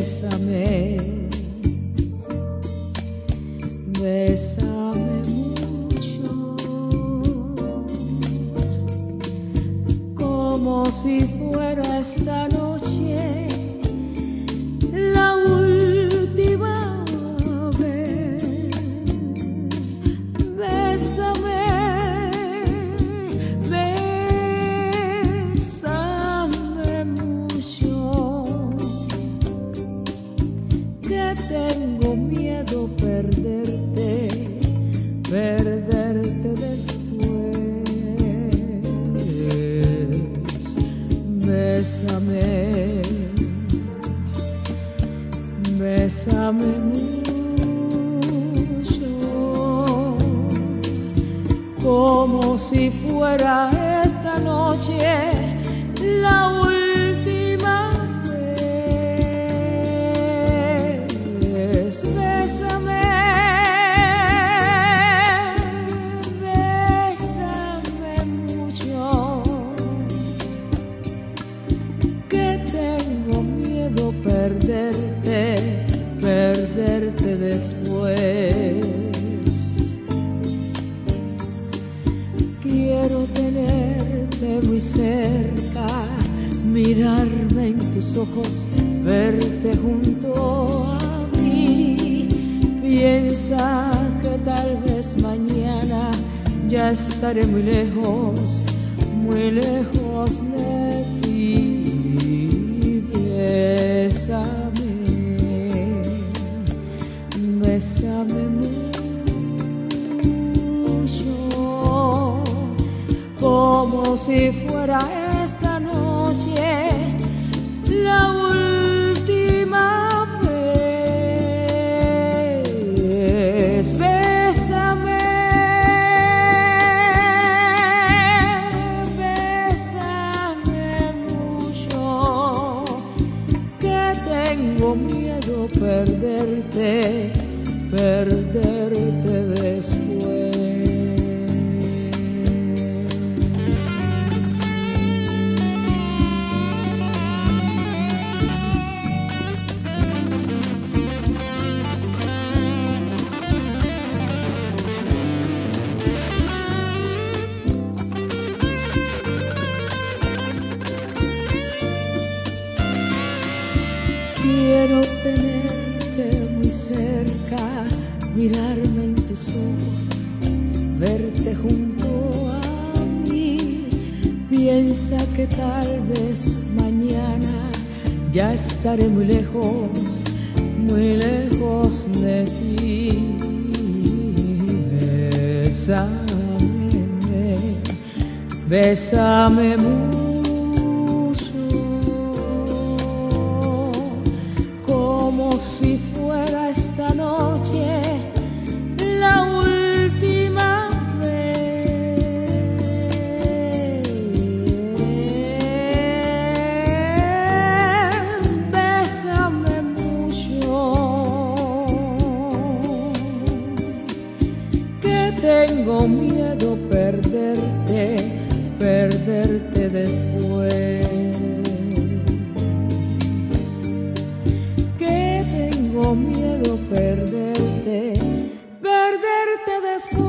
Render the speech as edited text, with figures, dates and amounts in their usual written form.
bésame, bésame mucho, como si fuera esta noche la última vez. Bésame, bésame mucho, que tengo miedo perderte, perderte después. Bésame, bésame mucho, como si fuera esta noche la última vez. Bésame, bésame mucho, que tengo miedo perderte, perderte después. Quiero tenerte muy cerca, mirarme en tus ojos, verte junto a mí. Piensa que tal vez mañana ya estaré muy lejos de ti. Bésame, bésame mucho, como si fuera esta noche la última vez. Bésame, bésame mucho, que tengo miedo perderte, perderte después. Quiero tenerte muy cerca, mirarme en tus ojos, verte junto a mí. Piensa que tal vez mañana ya estaré muy lejos de ti. Bésame, bésame mucho, como si fuera esta noche la última vez. Bésame mucho, que tengo miedo perderte, perderte después. Que tengo miedo perderte, perderte después.